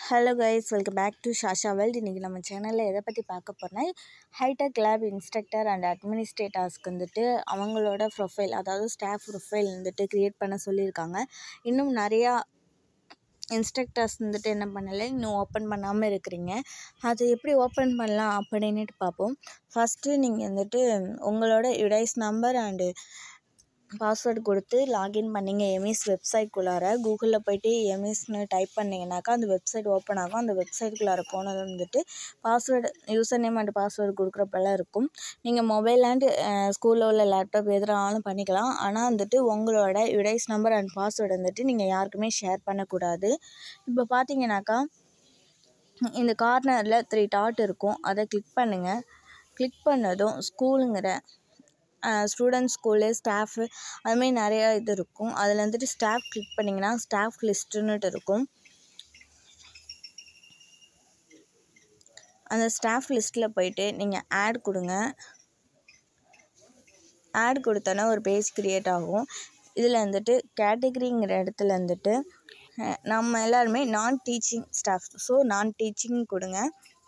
Hello guys, welcome back to Shasha world. இன்றைக்கி நம்ம சேனலில் எதை பற்றி பார்க்க போகிறோன்னா, ஹைடெக் லேப் இன்ஸ்ட்ரக்டர் அண்ட் அட்மினிஸ்ட்ரேட்டர்ஸ்க்கு வந்துட்டு அவங்களோட ப்ரொஃபைல், அதாவது ஸ்டாஃப் ப்ரொஃபைல் வந்துட்டு க்ரியேட் பண்ண சொல்லியிருக்காங்க. இன்னும் நிறையா இன்ஸ்ட்ரக்டர்ஸ் வந்துட்டு என்ன பண்ணலை, இன்னும் ஓப்பன் பண்ணாமல் இருக்கிறீங்க. அது எப்படி ஓப்பன் பண்ணலாம் அப்படின்ட்டு பார்ப்போம். ஃபஸ்ட்டு நீங்கள் வந்துட்டு உங்களோட யுடைஸ் நம்பர் அண்டு பாஸ்வேர்டு கொடுத்து லாகின் பண்ணிங்க எம்இஸ் வெப்சைட்குள்ளார. கூகுளில் போய்ட்டு எம்இஸ்னு டைப் பண்ணிங்கனாக்கா அந்த வெப்சைட் ஓப்பன் ஆகும். அந்த வெப்சைட்டுக்குள்ளார போனது வந்துட்டு password, user name and password கொடுக்குறப்பெல்லாம் இருக்கும். நீங்கள் மொபைல் அண்டு ஸ்கூலில் உள்ள லேப்டாப் எதுனாலும் பண்ணிக்கலாம். ஆனால் வந்துட்டு உங்களோட யுடைஸ் நம்பர் அண்ட் பாஸ்வேர்டு வந்துட்டு நீங்கள் யாருக்குமே ஷேர் பண்ணக்கூடாது. இப்போ பார்த்தீங்கன்னாக்கா இந்த கார்னரில் 3 டாட் இருக்கும், அதை கிளிக் பண்ணுங்கள். கிளிக் பண்ணதும் ஸ்கூலுங்கிற ஸ்டூடெண்ட்ஸ், ஸ்கூலு, ஸ்டாஃபு அதுமாதிரி நிறையா இது இருக்கும். அதில் வந்துட்டு ஸ்டாஃப் கிளிக் பண்ணிங்கன்னா ஸ்டாஃப் லிஸ்ட்டுன்னுட்டு இருக்கும். அந்த ஸ்டாஃப் லிஸ்ட்டில் போய்ட்டு நீங்கள் ஆட் கொடுங்க. ஆட் கொடுத்தோன்னா ஒரு பேஜ் க்ரியேட் ஆகும். இதில் வந்துட்டு கேட்டகிரிங்கிற இடத்துல வந்துட்டு நம்ம எல்லாருமே non teaching staff, so non teaching கொடுங்க.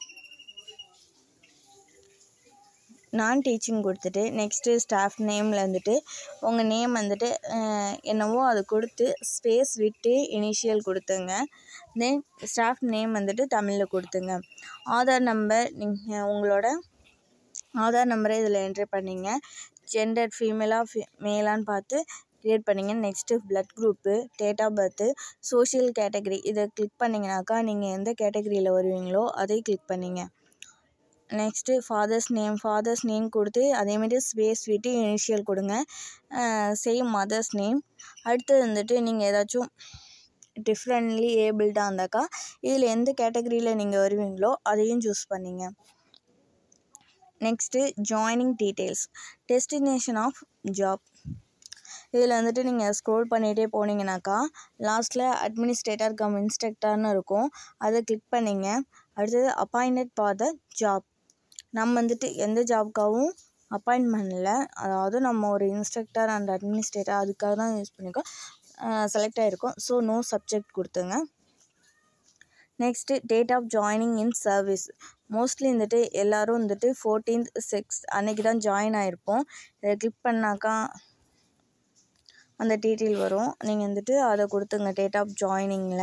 நான் டீச்சிங் கொடுத்துட்டு நெக்ஸ்ட்டு ஸ்டாஃப் நேமில் வந்துட்டு உங்கள் நேம் வந்துட்டு என்னவோ அது கொடுத்து ஸ்பேஸ் விட்டு இனிஷியல் கொடுத்துங்க. தென் ஸ்டாஃப் நேம் வந்துட்டு தமிழில் கொடுத்துங்க. ஆதார் நம்பர், நீங்கள் உங்களோட ஆதார் நம்பரை இதில் என்ட்ரி பண்ணிங்க. ஜெண்டர் ஃபீமேலாக மேலான்னு பார்த்து க்ரியேட் பண்ணிங்க. Next blood group, date of birth, social category இதை கிளிக் பண்ணிங்கனாக்கா நீங்கள் எந்த கேட்டகரியில் வருவீங்களோ அதை கிளிக் பண்ணிங்க. நெக்ஸ்ட்டு ஃபாதர்ஸ் நேம் கொடுத்து அதேமாரி ஸ்பேஸ் விட்டு இனிஷியல் கொடுங்க. Same mother's name. அடுத்தது வந்துட்டு நீங்கள் ஏதாச்சும் டிஃப்ரெண்ட்லி ஏபிள்டாக இருந்தாக்கா இதில் எந்த கேட்டகரியில் நீங்கள் வருவீங்களோ அதையும் சூஸ் பண்ணிங்க. Next joining details, destination of job. இதில் வந்துட்டு நீங்கள் ஸ்க்ரோல் பண்ணிகிட்டே போனீங்கன்னாக்கா லாஸ்ட்டில் அட்மினிஸ்ட்ரேட்டர் கம் இன்ஸ்ட்ரக்டர்னு இருக்கும், அதை கிளிக் பண்ணிங்க. அடுத்தது அப்பாயிண்டட் ஃபார் த ஜாப். நம்ம வந்துட்டு எந்த ஜாப்க்காகவும் அப்பாயின்ட் பண்ணல, அதாவது நம்ம ஒரு இன்ஸ்ட்ரக்டர் அண்ட் அட்மினிஸ்ட்ரேட்டர் அதுக்காக தான் யூஸ் பண்ணியிருக்கோம், செலக்ட் ஆகிருக்கோம். ஸோ நோ சப்ஜெக்ட் கொடுத்துங்க. Next date of joining in service. Mostly வந்துட்டு எல்லோரும் வந்துட்டு 14th 6 அன்றைக்கி தான் ஜாயின் ஆகிருப்போம். இதை கிளிக் பண்ணாக்கா அந்த டீட்டெயில் வரும், நீங்கள் வந்துட்டு அதை கொடுத்துங்க டேட் ஆஃப் ஜாயினிங்கில்.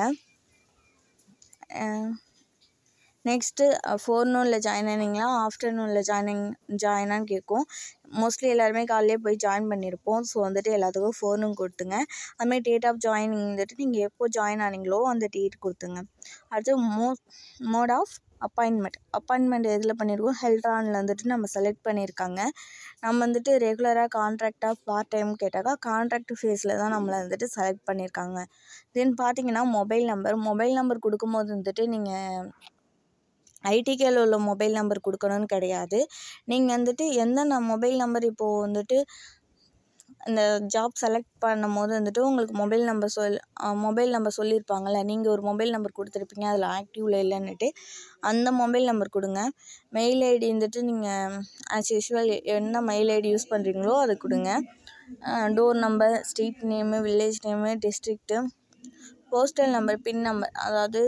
நெக்ஸ்ட்டு ஃபோர்நூனில் ஜாயின் ஆனீங்களா ஆஃப்டர்நூனில் ஜாயினான்னு கேட்கும். மோஸ்ட்லி எல்லாருமே காலையிலே போய் ஜாயின் பண்ணியிருப்போம். ஸோ வந்துட்டு எல்லாத்துக்கும் ஃபோர்நூன் கொடுத்துங்க. அதுமாதிரி டேட் ஆஃப் ஜாயினிங் வந்துட்டு நீங்கள் எப்போ ஜாயின் ஆனீங்களோ அந்த டேட் கொடுத்துங்க. அடுத்து மோட் ஆஃப் அப்பாயின்மெண்ட் எதில் பண்ணியிருக்கோம், ஹெல்ட்ரானில் வந்துட்டு நம்ம செலக்ட் பண்ணியிருக்காங்க. நம்ம வந்துட்டு ரெகுலராக கான்ட்ராக்டாக பார்ட் டைம் கேட்டாக்கா கான்ட்ராக்ட் ஃபேஸில் தான் நம்மளை வந்துட்டு செலக்ட் பண்ணியிருக்காங்க. தென் பார்த்தீங்கன்னா மொபைல் நம்பர் கொடுக்கும்போது வந்துட்டு நீங்கள் ஐடிகேல உள்ள மொபைல் நம்பர் கொடுக்கணும்னு கிடையாது. நீங்கள் வந்துட்டு எந்த மொபைல் நம்பர் இப்போது வந்துட்டு இந்த ஜாப் செலக்ட் பண்ணும்போது வந்துட்டு உங்களுக்கு மொபைல் நம்பர் சொல்லியிருப்பாங்கள்ல, நீங்கள் ஒரு மொபைல் நம்பர் கொடுத்துருப்பீங்க அதில் ஆக்டிவில் இல்லைன்னுட்டு, அந்த மொபைல் நம்பர் கொடுங்க. மெயில் ஐடி வந்துட்டு நீங்கள் ஆஸ் யூஷுவல் என்ன மெயில் ஐடி யூஸ் பண்ணுறீங்களோ அதை கொடுங்க. Door number, street name, village name, district, postal number, pin number, அதாவது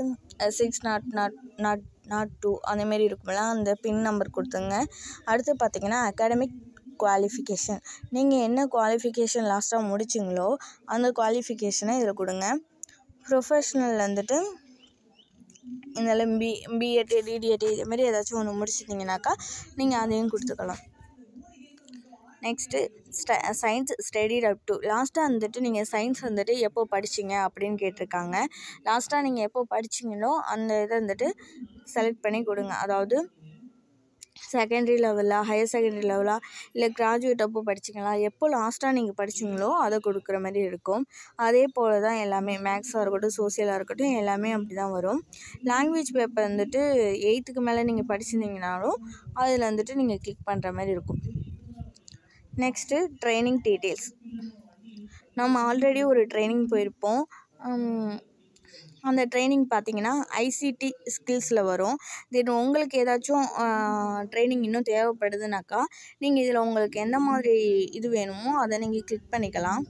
6002 அதேமாரி இருக்கும்ல அந்த பின் நம்பர் கொடுத்துங்க. அடுத்து பார்த்திங்கன்னா அகாடமிக் குவாலிஃபிகேஷன், நீங்கள் என்ன குவாலிஃபிகேஷன் லாஸ்ட்டாக முடிச்சிங்களோ அந்த குவாலிஃபிகேஷனை இதில் கொடுங்க. ப்ரொஃபஷ்னல் வந்துட்டு இதில் பிஎட், டிடிஎட் இதுமாரி ஏதாச்சும் ஒன்று முடிச்சிட்டிங்கனாக்கா நீங்கள் அதையும் கொடுத்துக்கலாம். Next science studied up to, லாஸ்ட்டாக வந்துட்டு நீங்கள் சயின்ஸ் வந்துட்டு எப்போ படிச்சிங்க அப்படின்னு கேட்டிருக்காங்க. லாஸ்ட்டாக நீங்கள் எப்போ படிச்சிங்களோ அந்த இதை வந்துட்டு செலக்ட் பண்ணி கொடுங்க. அதாவது செகண்டரி லெவலாக, ஹையர் செகண்டரி லெவலாக, இல்லை கிராஜுவேட் அப்போ படிச்சிங்களா, எப்போ லாஸ்ட்டாக நீங்கள் படிச்சிங்களோ அதை கொடுக்குற மாதிரி இருக்கும். அதே போல் தான் எல்லாமே, மேக்ஸாக இருக்கட்டும், சோசியலாக இருக்கட்டும், எல்லாமே அப்படி தான் வரும். லாங்குவேஜ் பேப்பர் வந்துட்டு 8th மேலே நீங்கள் படிச்சிருந்தீங்கனாலும் அதில் வந்துட்டு நீங்கள் கிளிக் பண்ணுற மாதிரி இருக்கும். நெக்ஸ்ட்டு ட்ரைனிங் டீட்டெயில்ஸ், நம்ம ஆல்ரெடி ஒரு ட்ரைனிங் போயிருப்போம். அந்த ட்ரைனிங் பார்த்திங்கன்னா ஐசிடி ஸ்கில்ஸில் வரும். தென் உங்களுக்கு ஏதாச்சும் ட்ரைனிங் இன்னும் தேவைப்படுதுனாக்கா நீங்கள் இதில் உங்களுக்கு எந்த மாதிரி இது வேணுமோ அதை நீங்கள் கிளிக் பண்ணிக்கலாம்.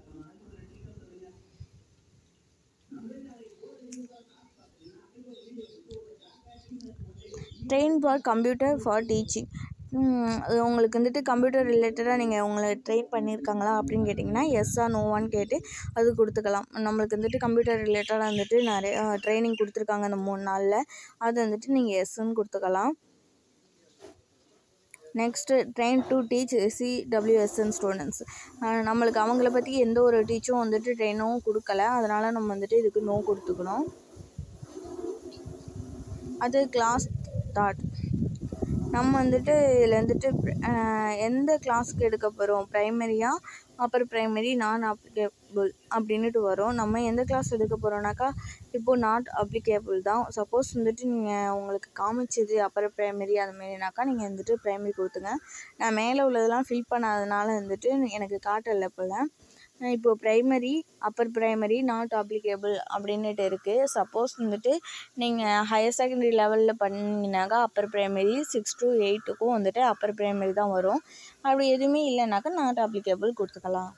Train for computer for teaching. உங்களுக்கு வந்துட்டு கம்ப்யூட்டர் ரிலேட்டடாக நீங்கள் உங்களை ட்ரெயின் பண்ணியிருக்காங்களா அப்படின்னு கேட்டிங்கன்னா எஸ்ஸா நோவான்னு கேட்டு அது கொடுத்துக்கலாம். நம்மளுக்கு வந்துட்டு கம்ப்யூட்டர் ரிலேட்டடாக வந்துட்டு நிறைய ட்ரைனிங் கொடுத்துருக்காங்க அந்த 3 நாளில், அது வந்துட்டு நீங்கள் எஸ்ன்னு கொடுத்துக்கலாம். Next train to teach CWSN students. நம்மளுக்கு அவங்கள பற்றி எந்த ஒரு டீச்சும் வந்துட்டு ட்ரெயினும் கொடுக்கல, அதனால் நம்ம வந்துட்டு இதுக்கு நோ கொடுத்துக்கணும். அது கிளாஸ் தாட். நம்ம வந்துட்டு இதில் வந்துட்டு எந்த கிளாஸுக்கு எடுக்க போகிறோம், ப்ரைமரியா அப்பர் ப்ரைமரி நான் அப்ளிகேபிள் அப்படின்ட்டு வரும். நம்ம எந்த கிளாஸ் எடுக்க போகிறோம்னாக்கா இப்போது நாட் அப்ளிகேபிள் தான். சப்போஸ் வந்துட்டு நீங்கள் உங்களுக்கு காமிச்சது அப்பர் ப்ரைமரி அது மாரினாக்கா நீங்கள் வந்துட்டு ப்ரைமரி கொடுத்துங்க. நான் மேலே உள்ளதெல்லாம் ஃபில் பண்ணாதனால வந்துட்டு எனக்கு காட்டலை போல். இப்போது primary upper primary not applicable அப்படின்னுட்டு இருக்குது. சப்போஸ் வந்துட்டு நீங்கள் ஹையர் செகண்டரி லெவலில் பண்ணிங்கனாக்கா அப்பர் ப்ரைமரி 6 to 8க்கும் வந்துட்டு அப்பர் ப்ரைமரி தான் வரும். அப்படி எதுவுமே இல்லைனாக்கா நாட் அப்ளிகேபிள் கொடுத்துக்கலாம்.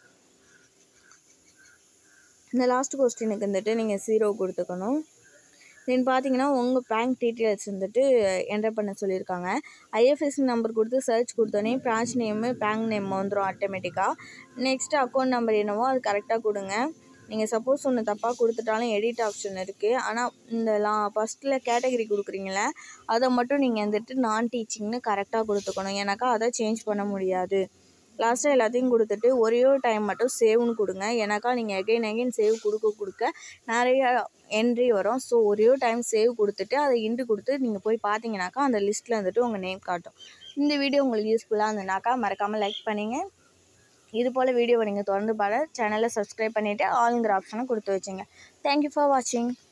இந்த லாஸ்ட் கொஸ்டினுக்கு வந்துட்டு நீங்கள் 0 கொடுத்துக்கணும். தென் பார்த்தீங்கன்னா உங்கள் பேங்க் டீட்டெயில்ஸ் வந்துட்டு என்டர் பண்ண சொல்லியிருக்காங்க. IFSC நம்பர் கொடுத்து சர்ச் கொடுத்தோன்னே பிரான்ச் நேமு பேங்க் நேம் வந்துடும் ஆட்டோமேட்டிக்காக. நெக்ஸ்ட்டு அக்கௌண்ட் நம்பர் என்னவோ அது கரெக்டாக கொடுங்க. நீங்கள் சப்போஸ் ஒன்று தப்பாக கொடுத்துட்டாலும் எடிட் ஆப்ஷன் இருக்குது. ஆனால் இந்த ஃபஸ்ட்டில் கேட்டகரி கொடுக்குறீங்களே அதை மட்டும் நீங்கள் வந்துட்டு நான் டீச்சிங்னு கரெக்டாக கொடுத்துக்கணும். ஏன்னாக்கா அதை சேஞ்ச் பண்ண முடியாது. லாஸ்ட்டாக எல்லாத்தையும் கொடுத்துட்டு ஒரே ஒரு டைம் மட்டும் சேவ்னு கொடுங்க. ஏன்னாக்கா நீங்கள் எகைன் சேவ் கொடுக்க நிறைய என்ட்ரி வரும். ஸோ ஒரே ஒரு டைம் சேவ் கொடுத்துட்டு அதை இன்ட்டு கொடுத்து நீங்கள் போய் பார்த்தீங்கன்னாக்கா அந்த லிஸ்ட்டில் வந்துட்டு உங்கள் நேம் காட்டும். இந்த வீடியோ உங்களுக்கு யூஸ்ஃபுல்லாக இருந்ததுனாக்கா மறக்காமல் லைக் பண்ணிங்க. இது போல் வீடியோவை நீங்கள் தொடர்ந்து சேனலை சப்ஸ்கிரைப் பண்ணிவிட்டு ஆளுங்கிற ஆப்ஷனை கொடுத்து வச்சுங்க. தேங்க்யூ ஃபார் வாட்சிங்.